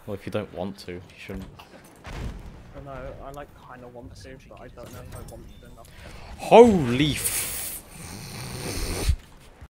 Well, if you don't want to, you shouldn't. I don't know, I like kind of want to, but I don't know if I want to enough. Holy